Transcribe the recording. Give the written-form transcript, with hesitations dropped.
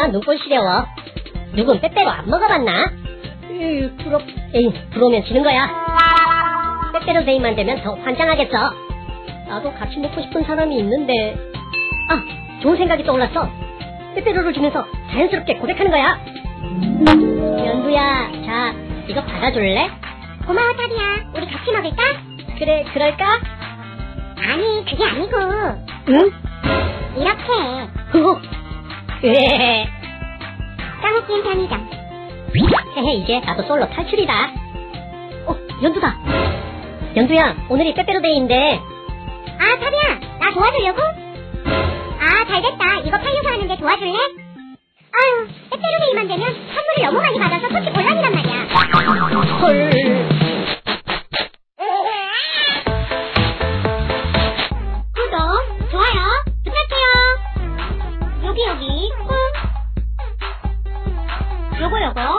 눈꼴 시려워. 누군 빼빼로 안 먹어봤나? 부러우면 지는 거야. 빼빼로 데이만 되면 더 환장하겠어. 나도 같이 먹고 싶은 사람이 있는데. 아, 좋은 생각이 떠올랐어. 빼빼로를 주면서 자연스럽게 고백하는 거야. 연두야, 자, 이거 받아줄래? 고마워, 타비야. 우리 같이 먹을까? 그래, 그럴까? 아니, 그게 아니고. 응? 이렇게. 그래. 까먹긴 편의점. 헤헤, 이제 나도 솔로 탈출이다. 연두다. 연두야, 오늘이 빼빼로 데이인데. 아, 타비야, 나 도와주려고? 아, 잘됐다. 이거 팔려서 하는데 도와줄래? 아유, 빼빼로 데이만 되면 선물을 너무 많이 받아서 솔직히 곤란이란 말이야. 헐. 구독, 좋아요 부탁해요. 여기 꾹. 요거